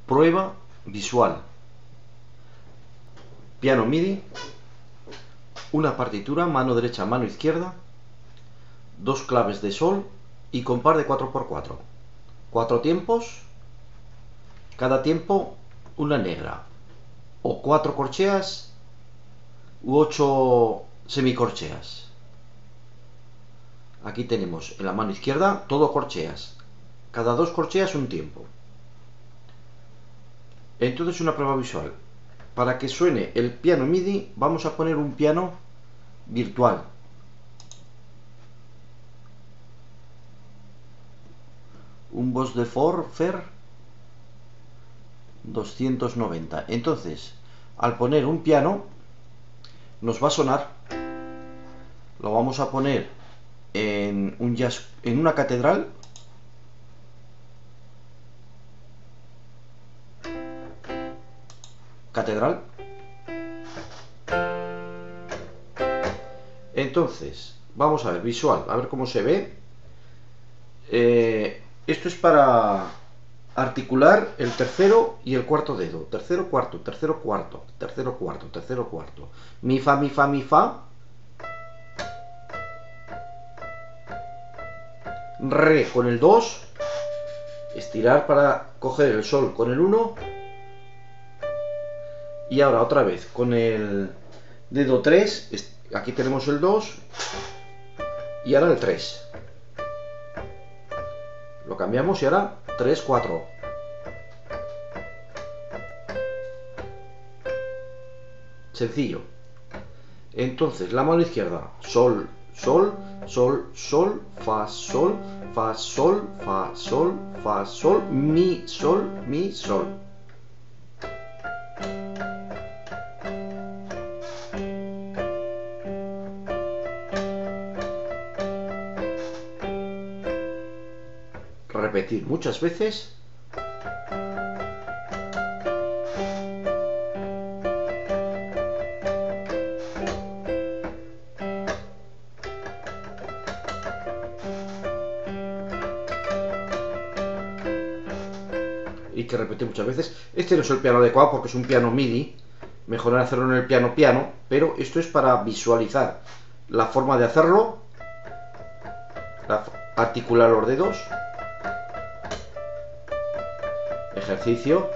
Prueba visual. Piano MIDI, una partitura, mano derecha, mano izquierda, dos claves de sol y compás de 4×4. 4 tiempos, cada tiempo una negra, o 4 corcheas u 8 semicorcheas. Aquí tenemos en la mano izquierda todo corcheas, cada 2 corcheas un tiempo. Entonces, una prueba visual. Para que suene el piano MIDI vamos a poner un piano virtual. Un Boss de Fer 290. Entonces, al poner un piano, nos va a sonar. Lo vamos a poner en un jazz, en una catedral. Catedral. Entonces, vamos a ver, visual, a ver cómo se ve. Esto es para articular el tercero y el cuarto dedo. Tercero, cuarto, tercero, cuarto, tercero, cuarto, tercero, cuarto. Mi, fa, mi, fa, mi, fa. Re con el 2. Estirar para coger el sol con el 1. Y ahora otra vez con el dedo 3. Aquí tenemos el 2. Y ahora el 3. Lo cambiamos y ahora 3, 4. Sencillo. Entonces, la mano izquierda, sol, sol, sol, sol, fa, sol, fa, sol, fa, sol, fa, sol, mi, sol, mi, sol. Repetir muchas veces. Y que repetir muchas veces. Este no es el piano adecuado porque es un piano MIDI. Mejor hacerlo en el piano piano, pero esto es para visualizar la forma de hacerlo, articular los dedos, ejercicio,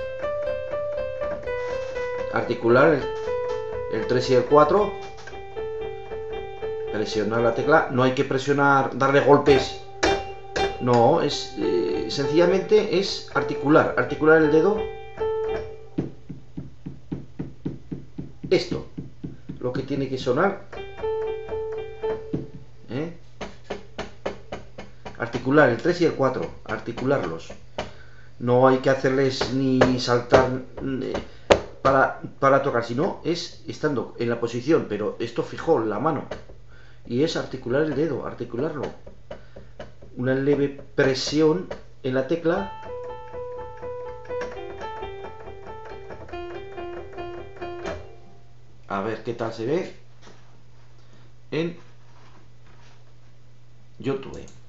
articular el 3 y el 4, presionar la tecla, no hay que presionar, darle golpes, no, es sencillamente es articular el dedo. Esto, lo que tiene que sonar, articular el 3 y el 4, articularlos. No hay que hacerles ni saltar para tocar, sino es estando en la posición, pero esto fijó la mano. Y es articular el dedo, articularlo. Una leve presión en la tecla. A ver qué tal se ve en YouTube.